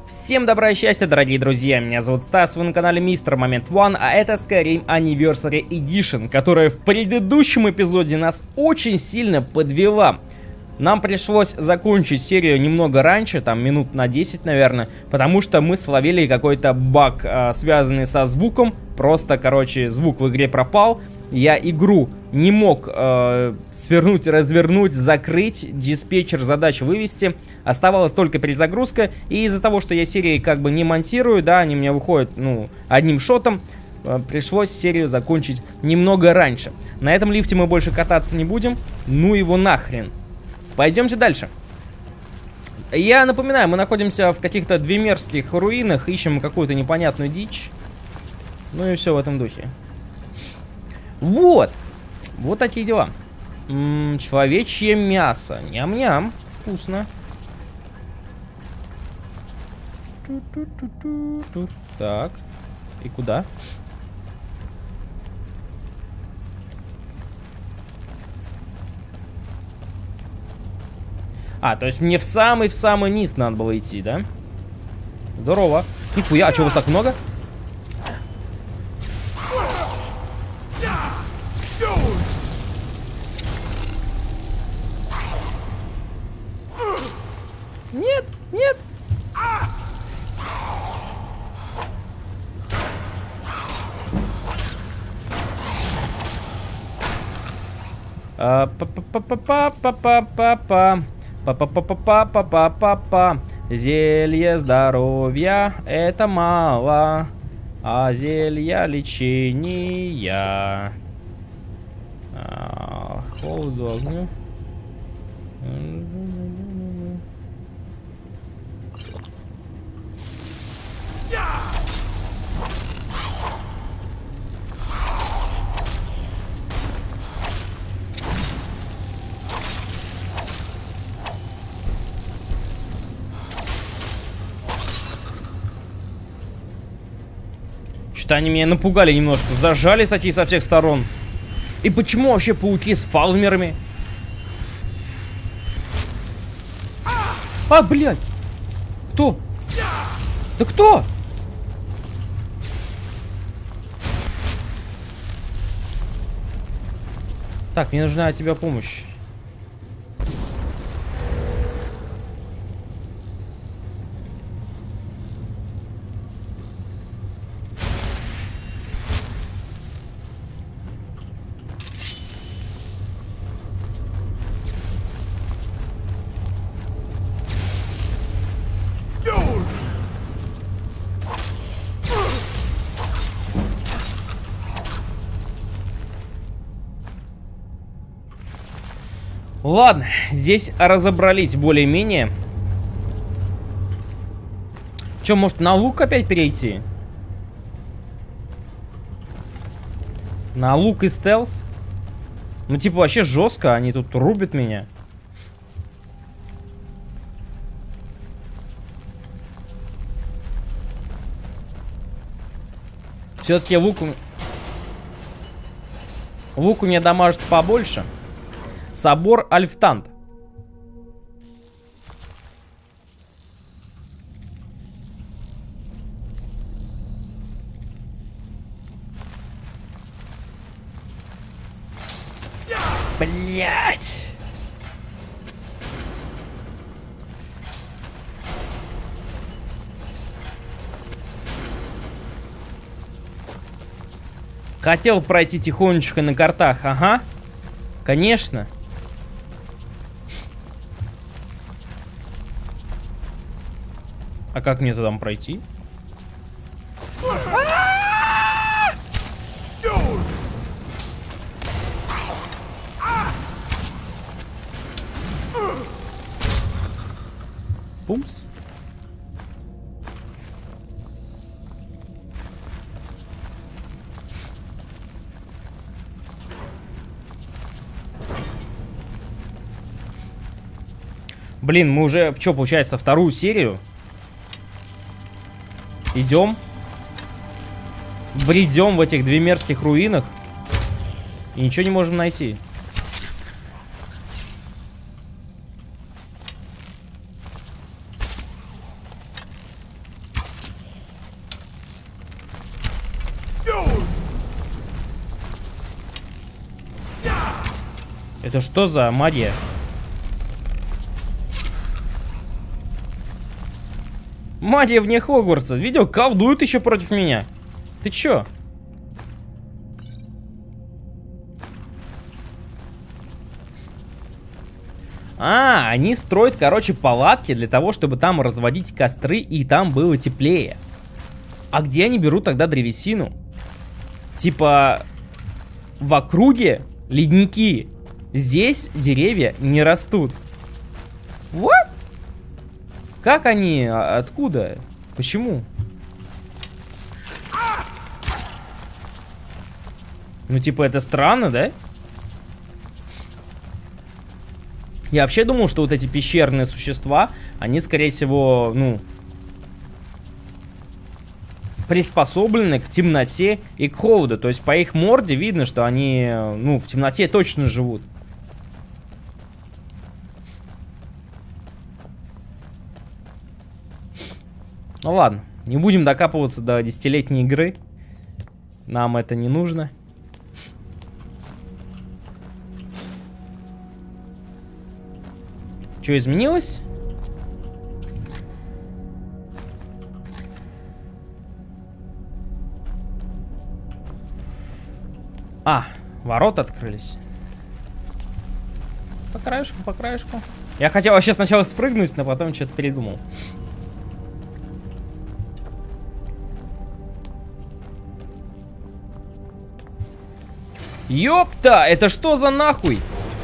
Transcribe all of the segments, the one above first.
Всем добра и счастья, дорогие друзья, меня зовут Стас, вы на канале Мистер Момент One, а это Skyrim Anniversary Edition, которая в предыдущем эпизоде нас очень сильно подвела. Нам пришлось закончить серию немного раньше, там минут на 10, наверное, потому что мы словили какой-то баг, связанный со звуком. Просто, короче, звук в игре пропал. Я игру не мог свернуть, развернуть, закрыть, диспетчер задач вывести. Оставалась только перезагрузка. И из-за того, что я серии как бы не монтирую, да, они у меня выходят, ну, одним шотом, пришлось серию закончить немного раньше. На этом лифте мы больше кататься не будем. Ну его нахрен. Пойдемте дальше. Я напоминаю, мы находимся в каких-то двемерских руинах, ищем какую-то непонятную дичь. Ну и все в этом духе. Вот. Вот такие дела. Человечье мясо. Ням-ням. Вкусно. Так. И куда? А, то есть мне в самый низ надо было идти, да? Здорово. Нихуя, а что, вас так много? Нет, нет. Па-па-па-па-па-па-па. Зелье здоровья это мало, а зелья лечения. Холоду, огню. Что-то они меня напугали немножко, зажали такие со всех сторон. И почему вообще пауки с фалмерами? А, блядь! Кто? Да кто? Так, мне нужна от тебя помощь. Ладно, здесь разобрались более-менее. Че, может на лук опять перейти? На лук и стелс? Ну типа вообще жестко, они тут рубят меня. Все-таки лук у меня дамажит побольше. Собор Альфтанд. Блять. Хотел пройти тихонечко на картах, ага. Конечно. А как мне туда пройти? Пумс. Блин, мы уже, что, получается, вторую серию идем, бредем в этих двемерских руинах и ничего не можем найти. Это что за магия? Магия вне Хогвартса. Видел, колдуют еще против меня. Ты чё? А, они строят, короче, палатки для того, чтобы там разводить костры и там было теплее. А где они берут тогда древесину? Типа, в округе ледники. Здесь деревья не растут. What? Как они? Откуда? Почему? Ну, типа, это странно, да? Я вообще думал, что вот эти пещерные существа, они, скорее всего, ну, приспособлены к темноте и к холоду. То есть по их морде видно, что они, ну, в темноте точно живут. Ну ладно, не будем докапываться до 10-летней игры. Нам это не нужно. Что изменилось? А, ворота открылись. По краешку, по краешку. Я хотел вообще сначала спрыгнуть, но потом что-то передумал. Ёпта, это что за нахуй?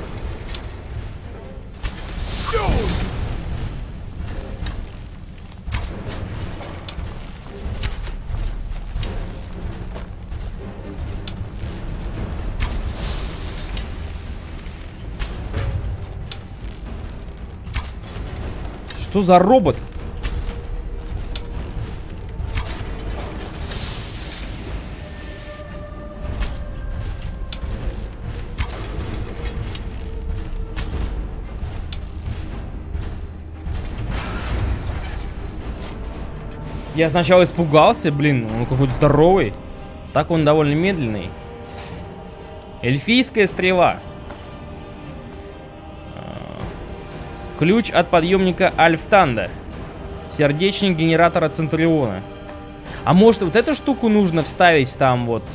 Что за робот? Я сначала испугался, блин, он какой-то здоровый. Так он довольно медленный. Эльфийская стрела. Ключ от подъемника Альфтанда. Сердечник генератора Центуриона. А может вот эту штуку нужно вставить там вот?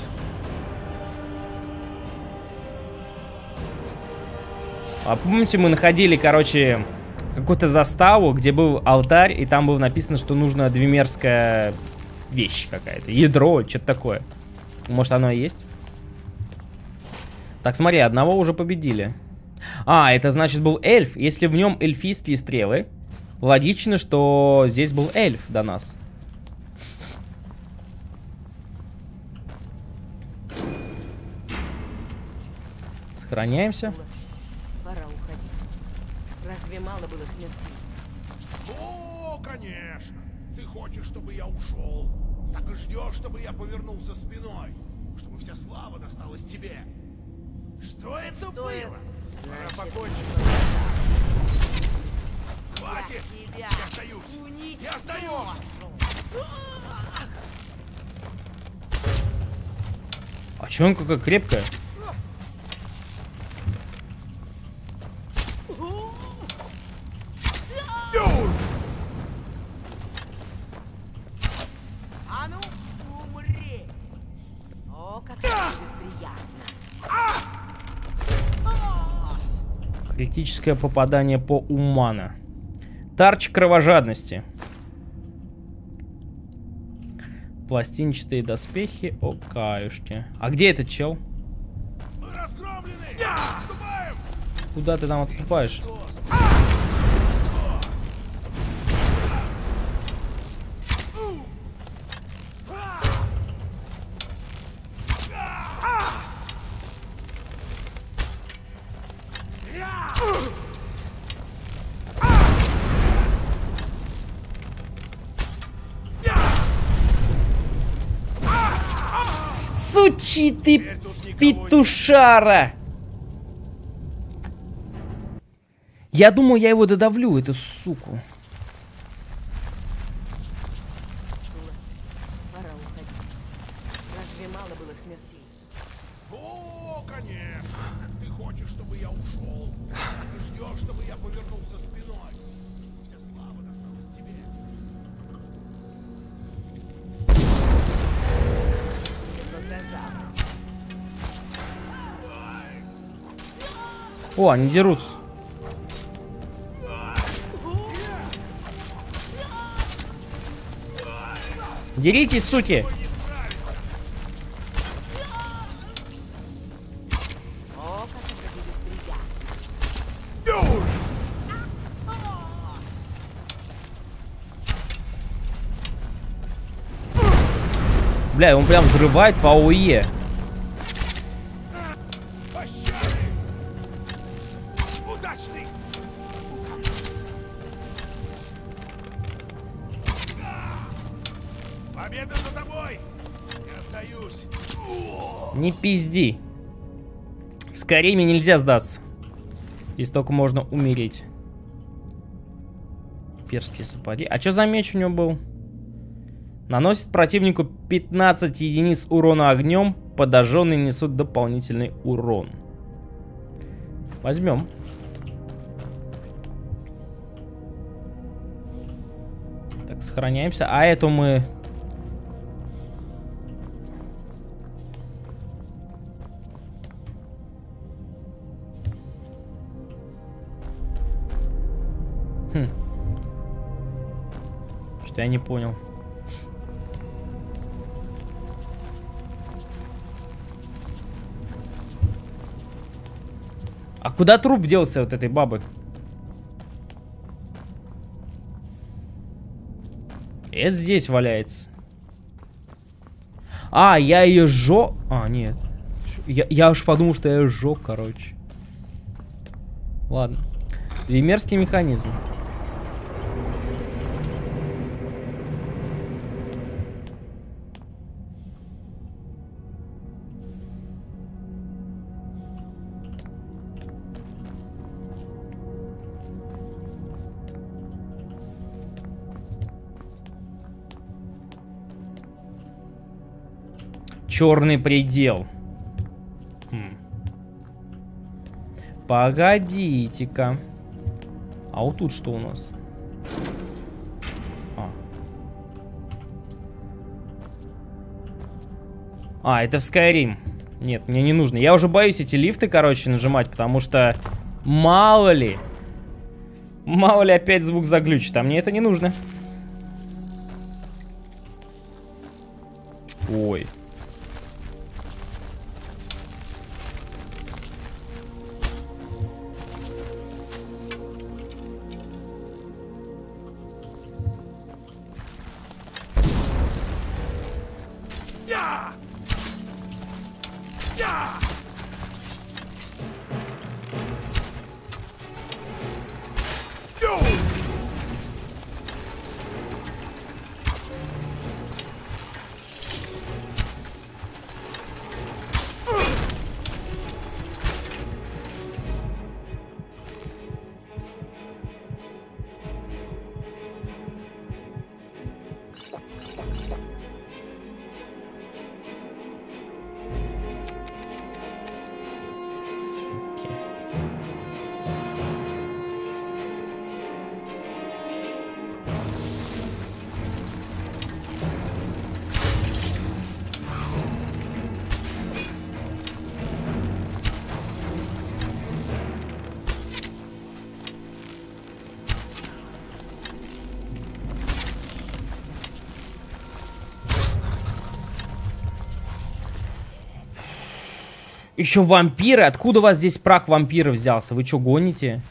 А помните, мы находили, короче, какую-то заставу, где был алтарь, и там было написано, что нужна двумерская вещь какая-то. Ядро, что-то такое. Может, оно и есть? Так, смотри, одного уже победили. А, это значит был эльф. Если в нем эльфийские стрелы, логично, что здесь был эльф до нас. Сохраняемся. Пора уходить. Разве мало было смертей? О, конечно. Ты хочешь, чтобы я ушел. Так и ждешь, чтобы я повернулся спиной. Чтобы вся слава досталась тебе. Что это было? Пора покончить. Хватит! Я сдаюсь! Я сдаюсь! А чё он какая крепкая? А ну, умри! О, как это будет приятно! Критическое попадание по умана. Тарч кровожадности. Пластинчатые доспехи. О, каюшки. А где этот чел? Мы разгромлены! Отступаем! Куда ты там отступаешь? Сучи ты петушара! Я думаю, я его додавлю, эту суку. Пора уходить. Разве мало было смертей? О, конечно. Ты хочешь, чтобы я ушел. О, они дерутся. Деритесь, суки! О, как это будет приятно. Бля, он прям взрывает по АОЕ. Пощады! Удачный! Победа за тобой! Я сдаюсь! Не пизди. В Скайриме нельзя сдаться. Здесь только можно умереть. Перские сапоги. А что за меч у него был? Наносит противнику 15 единиц урона огнем. Подожженные несут дополнительный урон. Возьмем. Так, сохраняемся. А эту мы... Что-то я не понял. А куда труп делся вот этой бабы? Это здесь валяется. А, я ее сжег. А, нет. Я уж подумал, что я ее сжег, короче. Ладно. Вимерский механизм. Черный предел. Погодите-ка. А вот тут что у нас? Это в Skyrim. Нет, мне не нужно. Я уже боюсь эти лифты, короче, нажимать, потому что мало ли опять звук заглючит, а мне это не нужно. Ой. Еще вампиры? Откуда у вас здесь прах вампира взялся? Вы что, гоните?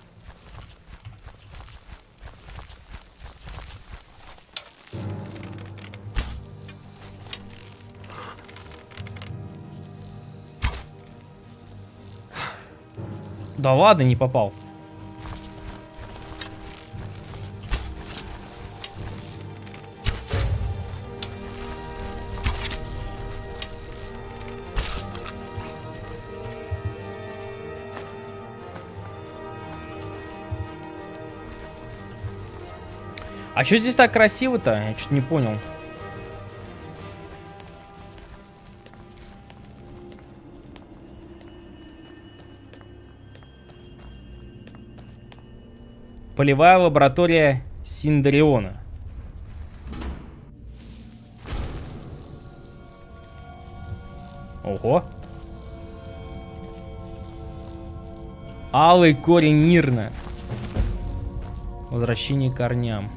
Да ладно, не попал. А что здесь так красиво-то? Я что-то не понял. Полевая лаборатория Синдариона. Ого. Алый корень Нирна. Возвращение к корням.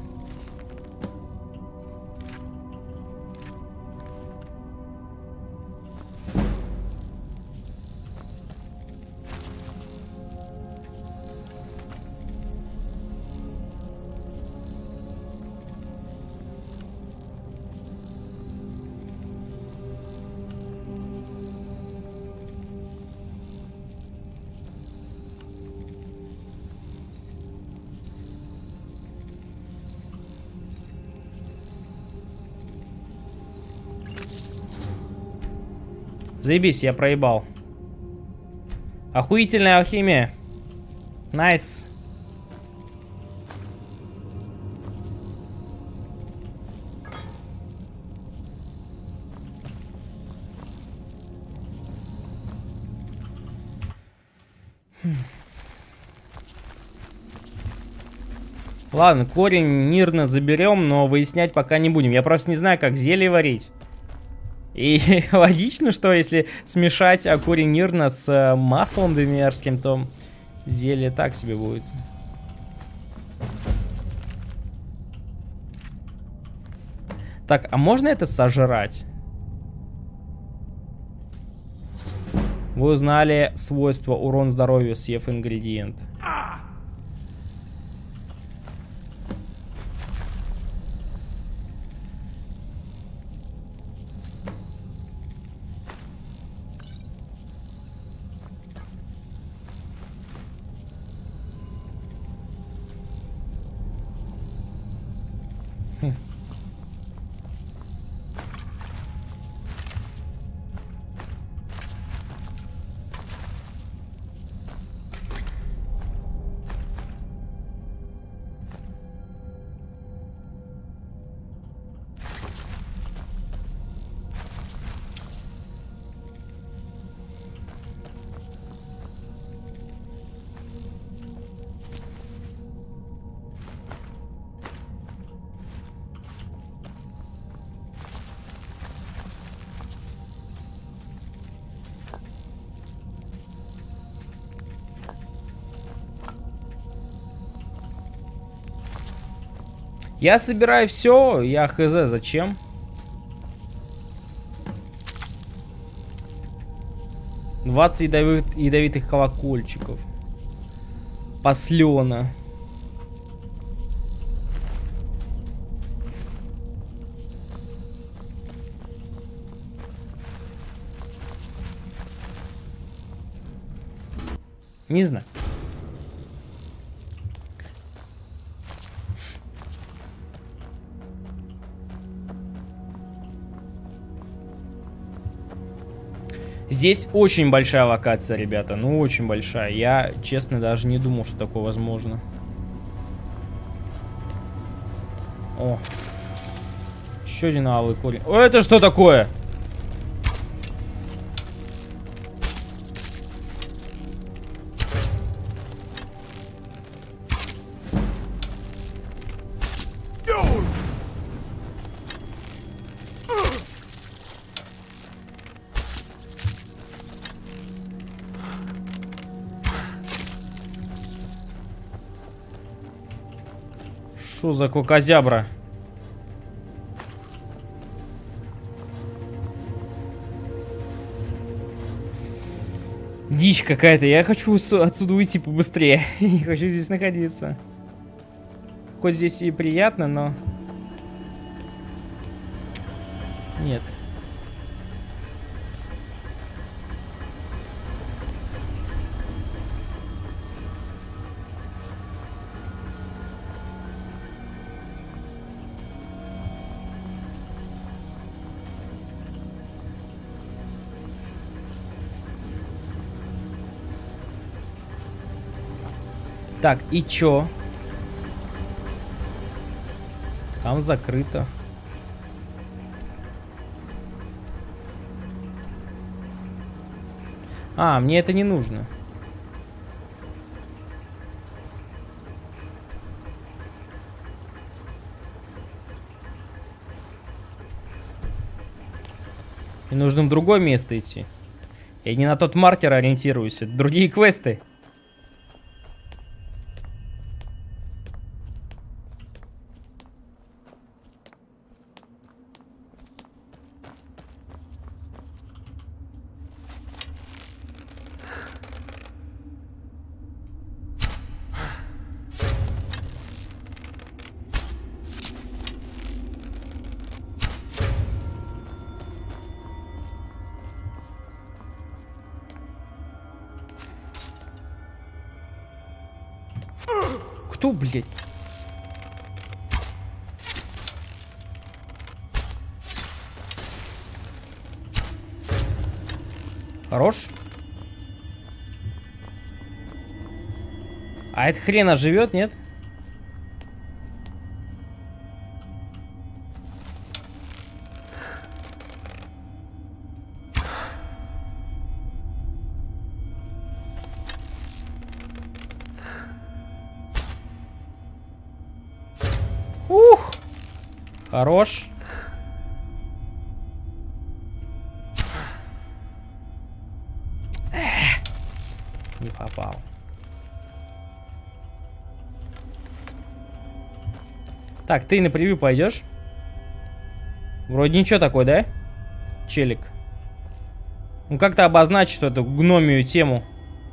Заебись, я проебал. Охуительная алхимия. Найс. Ладно, корень Нирна заберем, но выяснять пока не будем. Я просто не знаю, как зелье варить. И логично, что если смешать корень Нирна с маслом демиарским, то зелье так себе будет. Так, а можно это сожрать? Вы узнали свойство урон здоровью, съев ингредиент. Я собираю все, я хз, зачем? ядовитых колокольчиков. Послена. Не знаю. Здесь очень большая локация, ребята. Ну, очень большая. Я, честно, даже не думал, что такое возможно. О. Еще один алый корень. О, это что такое? Что за кокозябра? Дичь какая-то. Я хочу отсюда уйти побыстрее. Не хочу здесь находиться. Хоть здесь и приятно, но... Нет. Так, и чё? Там закрыто. А, мне это не нужно. Мне нужно в другое место идти. Я не на тот маркер ориентируюсь. Это другие квесты. кто, блядь? Хорош. А эта хрена живет, нет? Ух! Хорош. Не попал. Так, ты на превью пойдешь? Вроде ничего такой, да? Челик. Ну как-то обозначить эту гномию тему.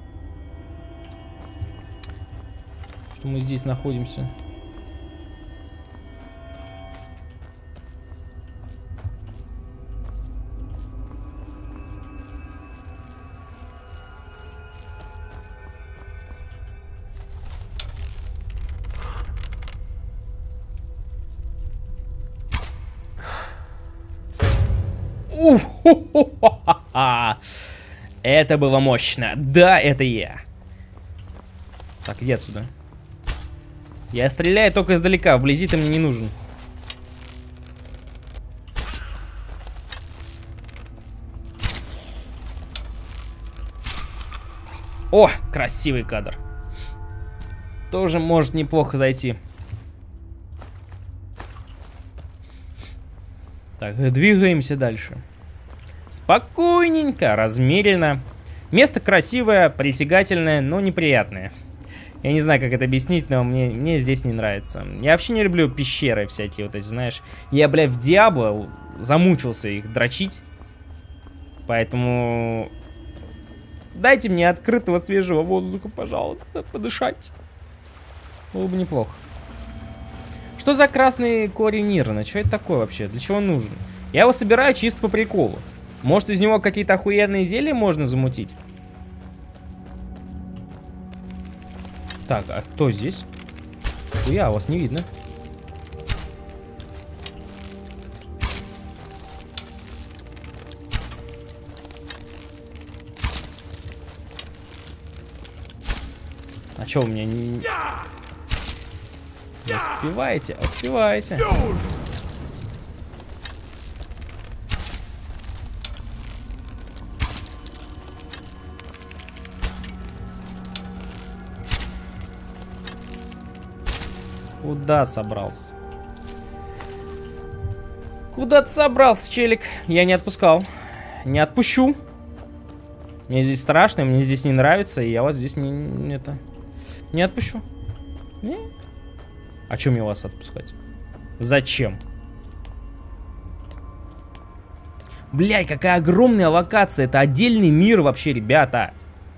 Что мы здесь находимся. Это было мощно. Да, это я. Так, иди отсюда. Я стреляю только издалека. Вблизи ты мне не нужен. О, красивый кадр. Тоже может неплохо зайти. Так, двигаемся дальше. Спокойненько, размеренно. Место красивое, притягательное, но неприятное. Я не знаю, как это объяснить, но мне здесь не нравится. Я вообще не люблю пещеры всякие вот эти, знаешь. Я, блядь, в Диабло замучился их дрочить. Поэтому... Дайте мне открытого свежего воздуха, пожалуйста, подышать. Было бы неплохо. Что за красный корень Нирна? Что это такое вообще? Для чего он нужен? Я его собираю чисто по приколу. Может, из него какие-то охуенные зелья можно замутить? Так, а кто здесь? Хуя, вас не видно. А чё у меня не... Успеваете, успеваете. Куда собрался? Куда ты собрался, челик? Я не отпускал. Не отпущу. Мне здесь страшно, мне здесь не нравится, и я вас здесь не отпущу. Не? А чем мне вас отпускать? Зачем? Блядь, какая огромная локация. Это отдельный мир вообще, ребята.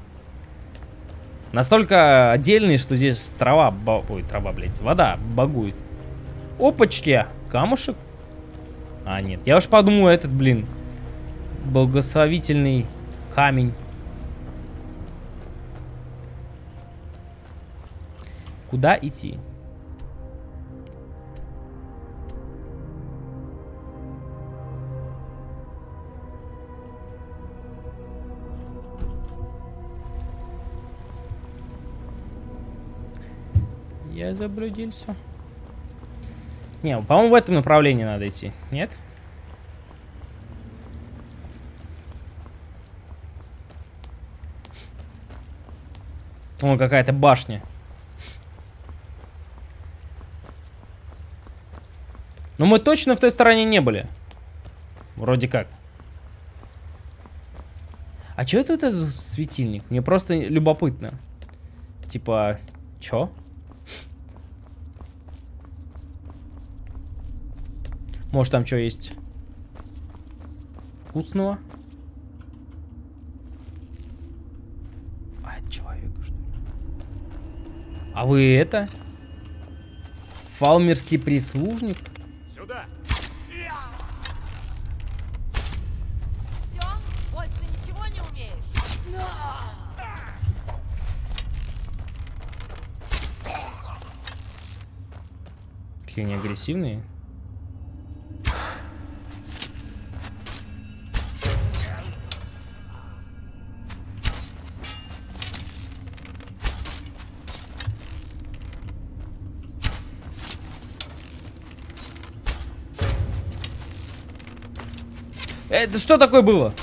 Настолько отдельный, что здесь трава... Ой, трава, блядь. Вода багует. Опачки. Камушек? А, нет. Я уж подумал, этот, блин. Благословительный камень. Куда идти? Я заблудился. Не, по-моему, в этом направлении надо идти. Нет? Вон какая-то башня. Но мы точно в той стороне не были. Вроде как. А чё это за светильник? Мне просто любопытно. Типа, чё? Может, там что есть вкусного? А, это человек, что ли? А вы это? Фалмерский прислужник? Сюда! Все? Больше ничего не умеешь? Какие они агрессивные. Это что такое было?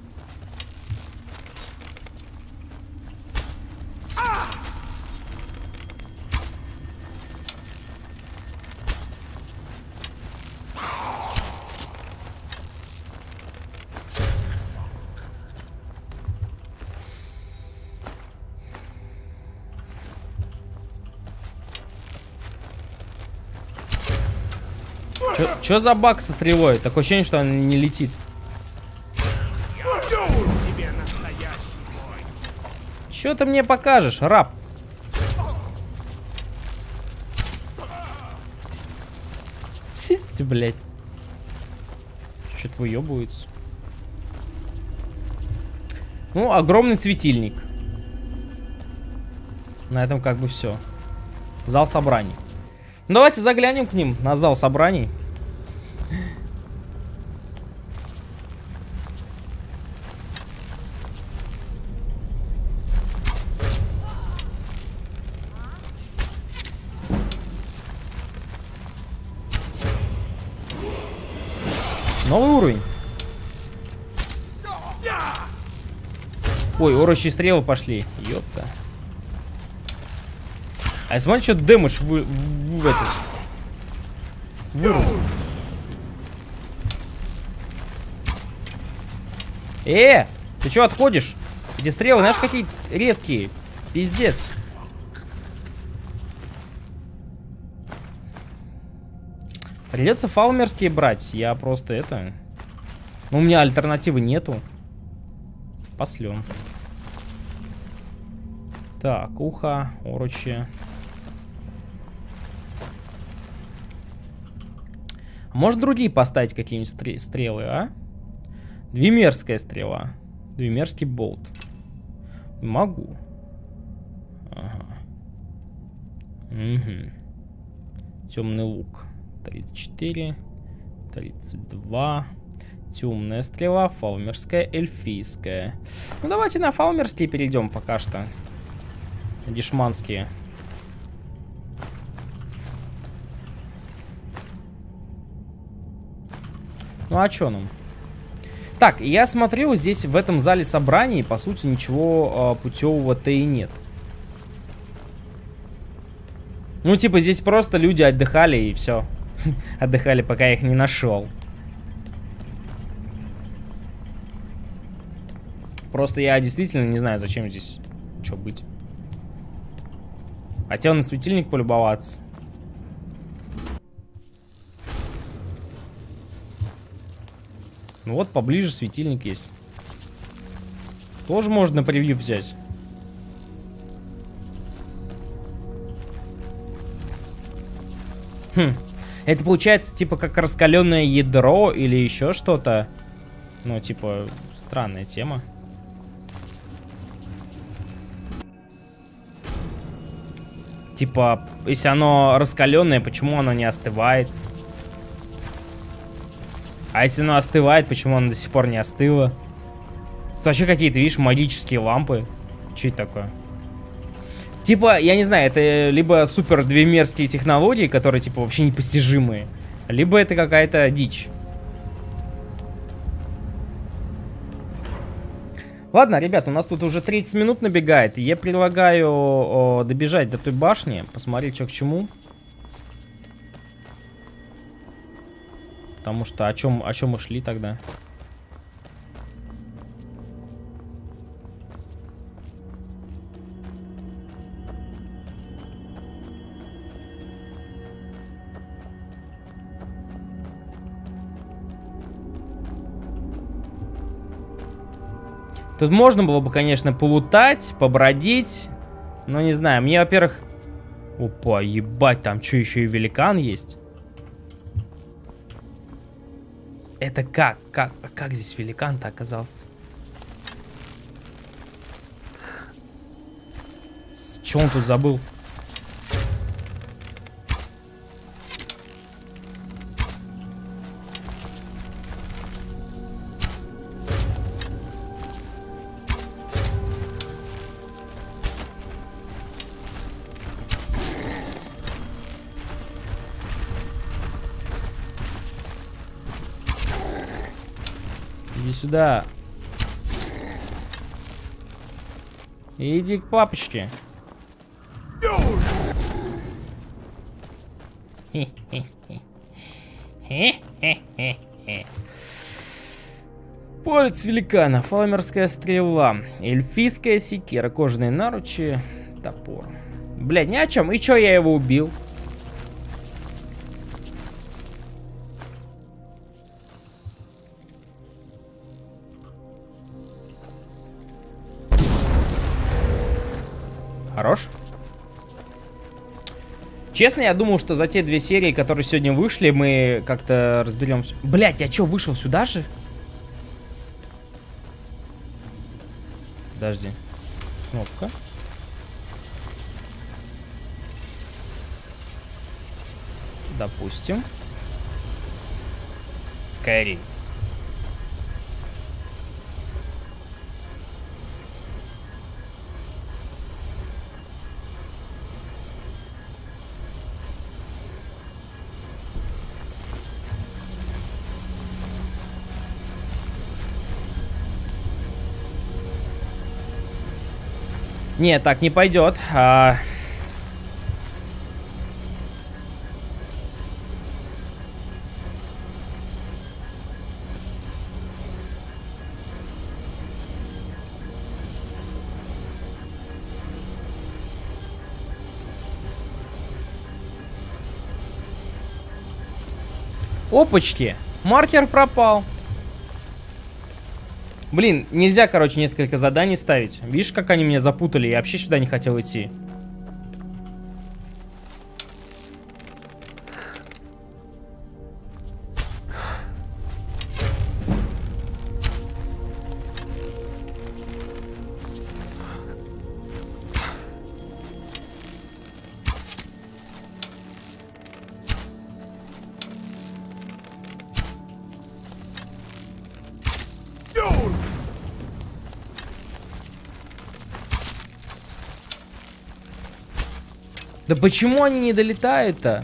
Чё за баг со стрелой? Такое ощущение, что он не летит. Чё ты мне покажешь, раб? Ты, блядь. Чё-то выёбывается. Ну, огромный светильник. На этом как бы все. Зал собраний. Ну, давайте заглянем к ним на зал собраний. Новый уровень. Ой, урочие стрелы пошли. Ёпта. А смотри, что дэмэдж вырос. Ты чё отходишь? Эти стрелы, знаешь, какие редкие. Пиздец. Придется фалмерские брать. Я просто это... Ну, у меня альтернативы нету. Послем. Так, ухо, орочи. Может, другие поставить какие-нибудь стрелы, а? Двемерская стрела. Двемерский болт. Могу. Ага. Угу. Темный лук. 34. 32. Темная стрела. Фалмерская, эльфийская. Ну, давайте на фалмерские перейдем пока что. Дешманские. Ну а чё нам? Так, я смотрел, здесь в этом зале собраний, по сути, ничего путевого-то и нет. Ну, типа, здесь просто люди отдыхали и все. Отдыхали, пока я их не нашел. Просто я действительно не знаю, зачем здесь что быть. Хотел на светильник полюбоваться. Ну вот, поближе светильник есть. Тоже можно превью взять. Хм. Это получается типа как раскаленное ядро или еще что-то. Ну, типа, странная тема. Типа, если оно раскаленное, почему оно не остывает? А если оно остывает, почему оно до сих пор не остыло? Тут вообще какие-то, видишь, магические лампы. Что это такое? Типа, я не знаю, это либо супер двемерские технологии, которые, типа, вообще непостижимые, либо это какая-то дичь. Ладно, ребят, у нас тут уже 30 минут набегает. Я предлагаю добежать до той башни, посмотреть, что к чему. Потому что о чем мы шли тогда? Тут можно было бы, конечно, полутать, побродить. Но не знаю, мне, во-первых... Опа, ебать, там что, еще и великан есть? Это как? Как здесь великан-то оказался? Что он тут забыл? Иди сюда. Иди к папочке. Палец великана, фалмерская стрела, эльфийская секира, кожаные наручи, топор. Блядь, ни о чем. И чё, я его убил? Хорош. Честно, я думал, что за те 2 серии, которые сегодня вышли, мы как-то разберемся. Блять, я чё, вышел сюда же? Подожди. Кнопка. Допустим. Skyrim. Нет, так не пойдет. Опачки! Маркер пропал. Блин, нельзя, короче, несколько заданий ставить. Видишь, как они меня запутали? Я вообще сюда не хотел идти. Да почему они не долетают-то?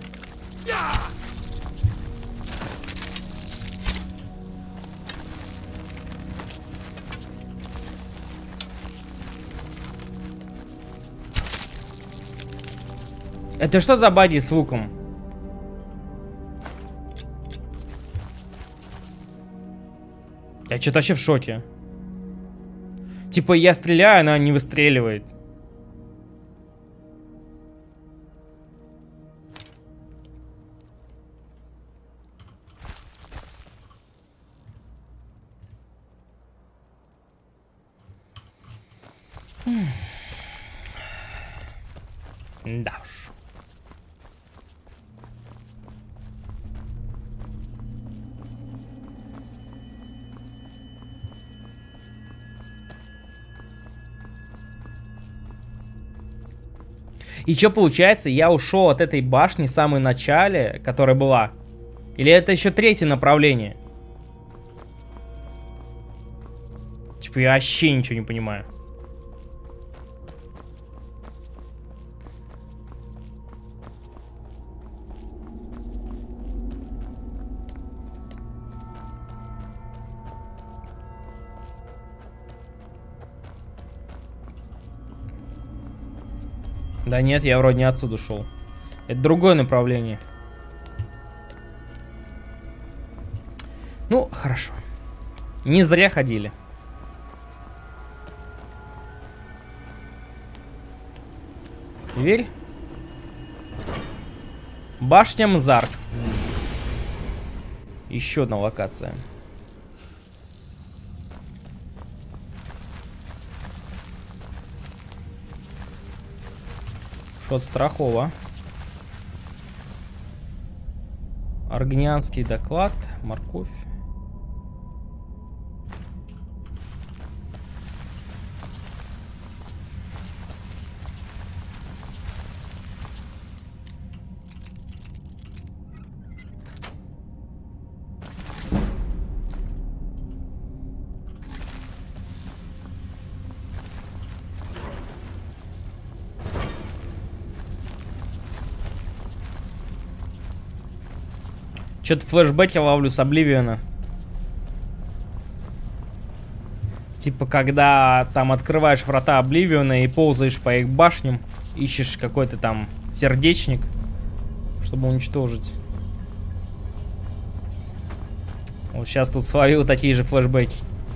Это что за бади с луком? Я что-то вообще в шоке. Типа я стреляю, она не выстреливает. Да уж. И что получается, я ушел от этой башни в самом начале, которая была? Или это еще 3-е направление? Типа я вообще ничего не понимаю. Да нет, я вроде не отсюда шел. Это другое направление. Ну, хорошо. Не зря ходили. Дверь. Башня Мзарк. Еще одна локация. Шот Страхова. Аргнианский доклад. Морковь. Что-то флешбеки ловлю с Обливиона. Типа, когда там открываешь врата Обливиона и ползаешь по их башням, ищешь какой-то там сердечник, чтобы уничтожить. Вот сейчас тут словил такие же флешбеки.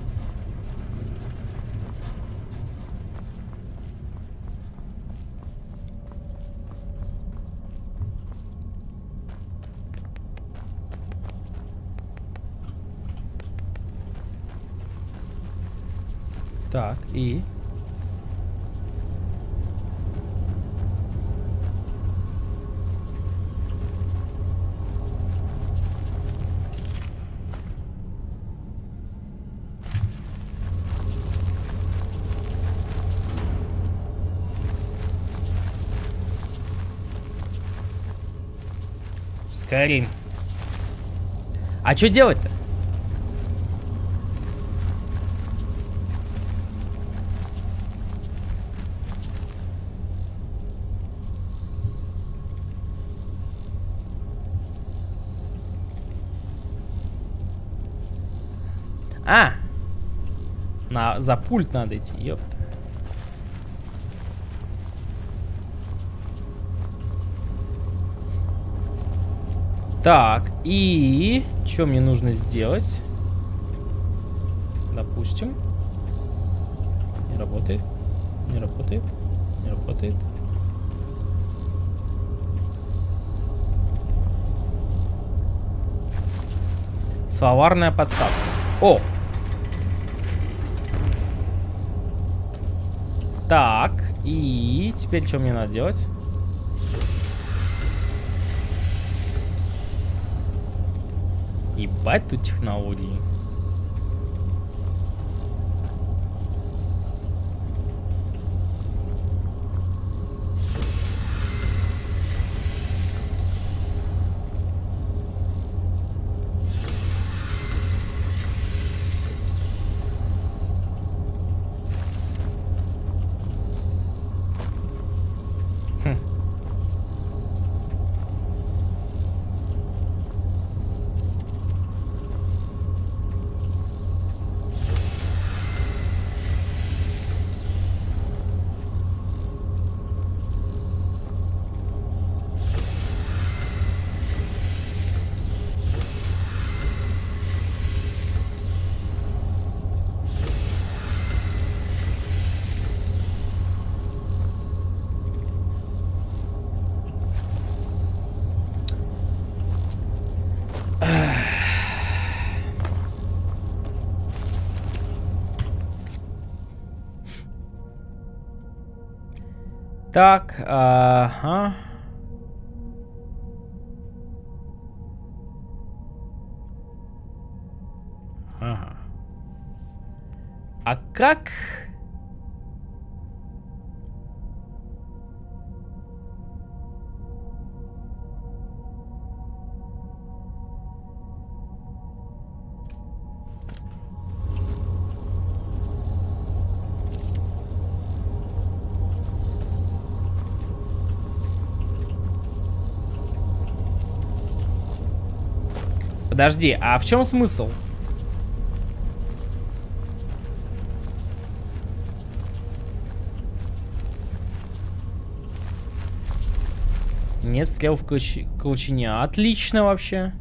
Так, и... Скорей. А что делать-то? А! За пульт надо идти, ёпта. Так, и... Что мне нужно сделать? Допустим. Не работает. Не работает. Не работает. Словарная подставка. О! Так, и теперь что мне надо делать? Ебать тут технологии. Так, ага. Ага. А как... Подожди, а в чем смысл? Нет стрел в колчине. Отлично вообще.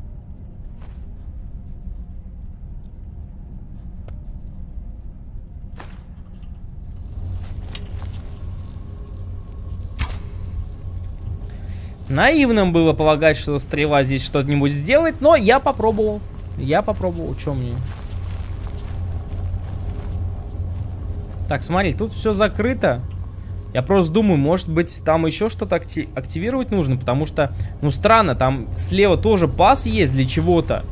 Наивным было полагать, что стрела здесь что-нибудь сделает, но я попробовал. Я попробовал, что мне. Так, смотри, тут все закрыто. Я просто думаю, может быть, там еще что-то активировать нужно, потому что, ну, странно, там слева тоже пас есть для чего-то,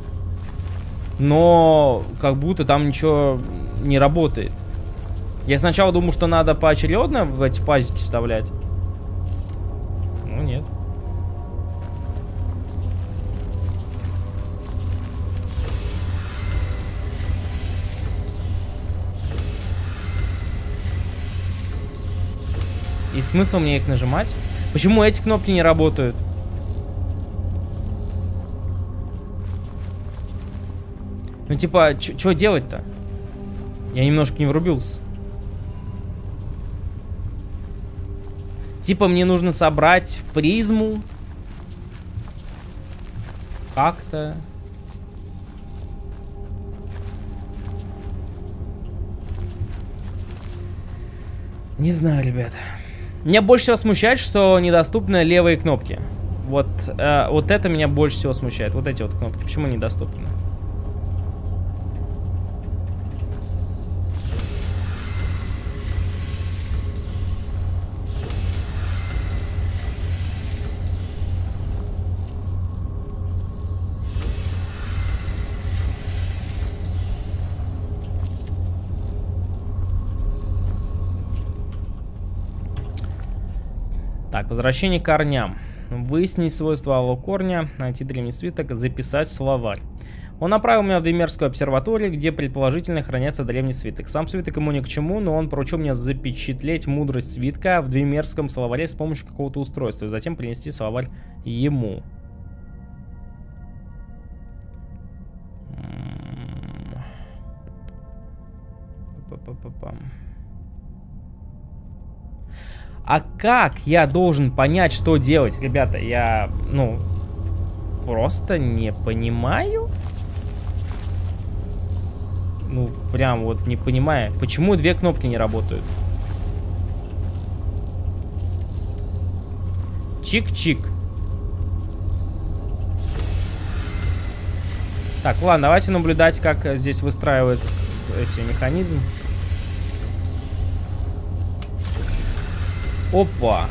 но как будто там ничего не работает. Я сначала думал, что надо поочередно в эти пазики вставлять. Ну, нет. И смысл мне их нажимать? Почему эти кнопки не работают? Ну, типа, что делать-то? Я немножко не врубился. Типа мне нужно собрать в призму. Как-то. Не знаю, ребята. Меня больше всего смущает, что недоступны левые кнопки. Вот это меня больше всего смущает. Вот эти вот кнопки. Почему недоступны? Так, возвращение к корням. Выяснить свойства алого корня, найти древний свиток, записать словарь. Он направил меня в Двемерскую обсерваторию, где предположительно хранится древний свиток. Сам свиток ему ни к чему, но он поручил мне запечатлеть мудрость свитка в Двемерском словаре с помощью какого-то устройства, и затем принести словарь ему. А как я должен понять, что делать? Ребята, я, просто не понимаю. Прям вот не понимаю. Почему две кнопки не работают? Чик-чик. Так, ладно, давайте наблюдать, как здесь выстраивается механизм. Опа.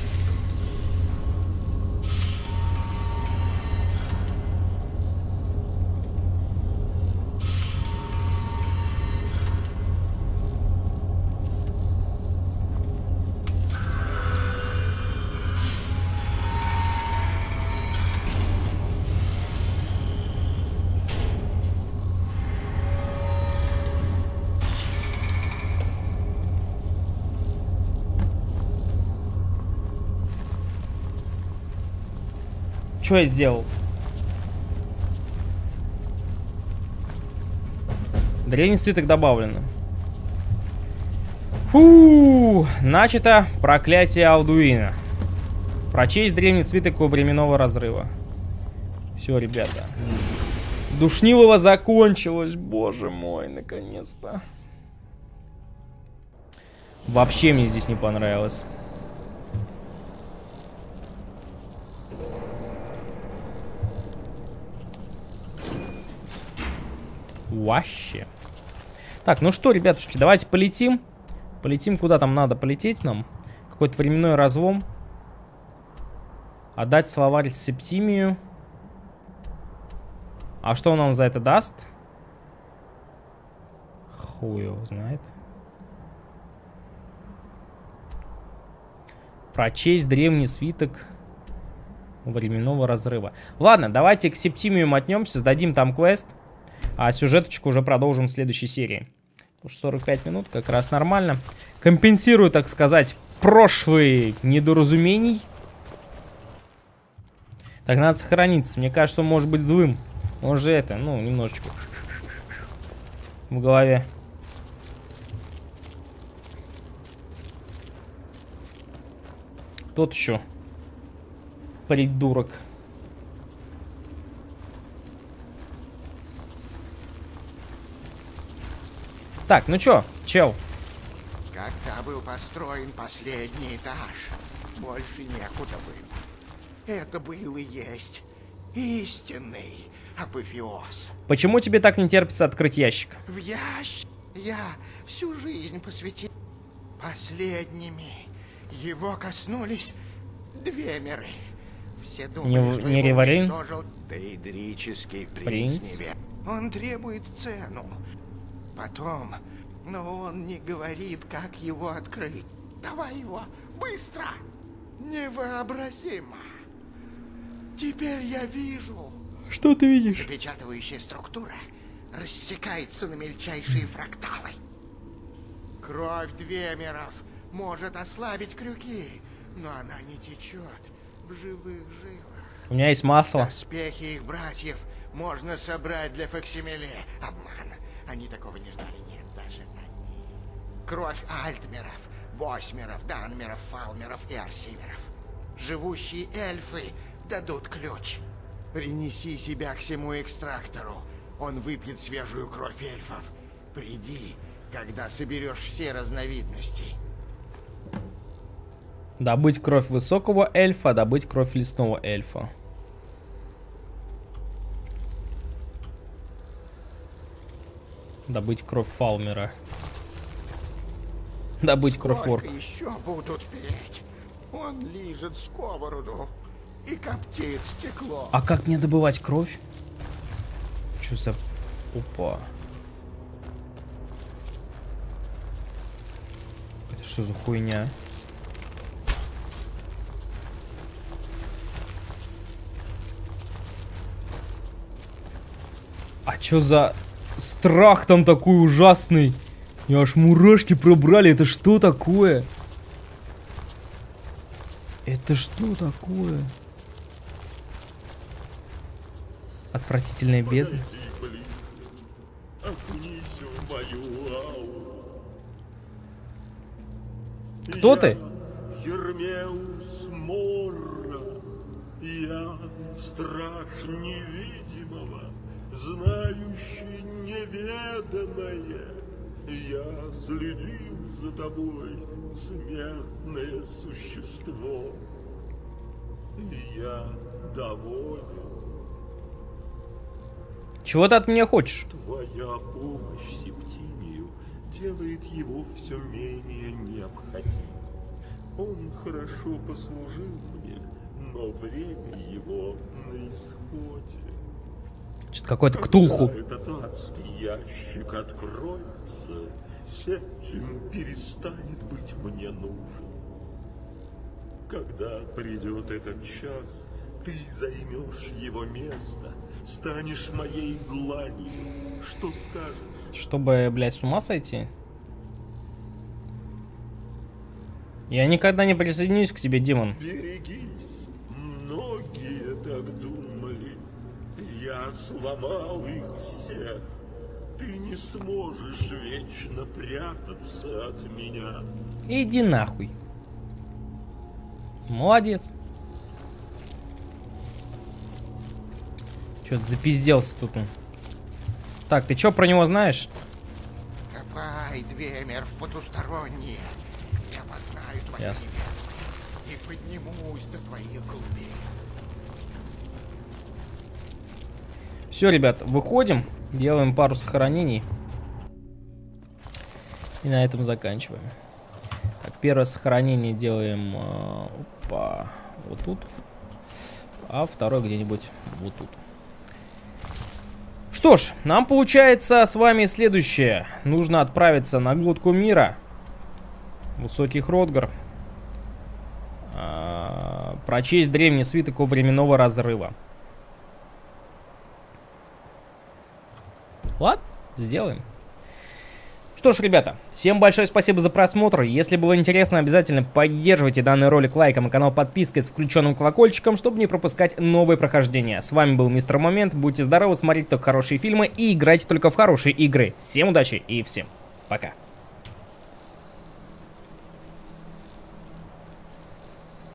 Что я сделал? Древний свиток добавлено. Фу, начато проклятие Алдуина. Прочесть древний свиток у временного разрыва. Все, ребята. Душнилово закончилось, боже мой, наконец-то. Вообще мне здесь не понравилось. Вообще. Так, ну что, ребятушки, давайте полетим. Полетим, куда там надо полететь нам. Какой-то временной разлом. Отдать словарь Септимию. А что он нам за это даст? Хуй его знает. Прочесть древний свиток временного разрыва. Ладно, давайте к Септимию мотнемся, сдадим там квест. А сюжеточку уже продолжим в следующей серии. Уж 45 минут, как раз нормально. Компенсирую, так сказать, прошлые недоразумений. Так, надо сохраниться. Мне кажется, он может быть злым. Он же это, немножечко в голове. Тот еще придурок. Так, ну чё, чел? Когда был построен последний этаж, больше некуда было. Это был и есть истинный апофеоз. Почему тебе так не терпится открыть ящик? В ящик я всю жизнь посвятил. Последними его коснулись Двемеры. Все думали, что не его Реварин? уничтожил Дейдрический принц небес. Он требует цену. Потом, но он не говорит, как его открыть. Давай его, быстро! Невообразимо! Теперь я вижу. Что ты видишь? Запечатывающая структура рассекается на мельчайшие фракталы. Кровь Двемеров может ослабить крюки, но она не течет в живых жилах. У меня есть масло. Доспехи их братьев можно собрать для факсимиле. Обман. Они такого не ждали, нет, даже Кровь Альтмеров, Босмеров, Данмеров, Фалмеров и Арсиверов. Живущие эльфы дадут ключ. Принеси себя к всему экстрактору. Он выпьет свежую кровь эльфов. Приди, когда соберешь все разновидности. Добыть кровь высокого эльфа, добыть кровь лесного эльфа. Добыть кровь Фалмера. Добыть кровь орка. Сколько еще будут петь? Он лижет сковороду и коптит стекло. А как мне добывать кровь? Чё за... Опа. Это что за хуйня? А чё за страх там такой ужасный? Меня аж мурашки пробрали. Это что такое? Это что такое? Отвратительная бездна. Кто ты? Хермеус Морра. Я страх невидимого, знающий неведанное. Я следил за тобой, смертное существо. Я доволен. Чего ты от меня хочешь? Твоя помощь Септимию делает его все менее необходимым. Он хорошо послужил мне, но время его на исходе. Что-то какой-то ктулху. Когда этот адский ящик откроется, Септим перестанет быть мне нужен. Когда придет этот час, ты займешь его место, станешь моей дланью. Что скажешь? Чтобы, блядь, с ума сойти? Я никогда не присоединюсь к тебе, демон. Берегись, многие так думали. Я сломал их всех. Ты не сможешь вечно прятаться от меня. Иди нахуй. Молодец. Чё-то запизделся тут он. Так, ты чё про него знаешь? Копай, Двемер, в потусторонние. Я познаю твои Ясно. и поднимусь до твоих глубин. Все, ребят, выходим, делаем пару сохранений. И на этом заканчиваем. Так, первое сохранение делаем опа, вот тут. А второе где-нибудь вот тут. Что ж, нам получается с вами следующее. Нужно отправиться на глотку мира. Высокий Хротгар. Прочесть древний свиток временного разрыва. Ладно, сделаем. Что ж, ребята, всем большое спасибо за просмотр. Если было интересно, обязательно поддерживайте данный ролик лайком и канал подпиской с включенным колокольчиком, чтобы не пропускать новые прохождения. С вами был Мистер Момент. Будьте здоровы, смотрите только хорошие фильмы и играйте только в хорошие игры. Всем удачи и всем пока.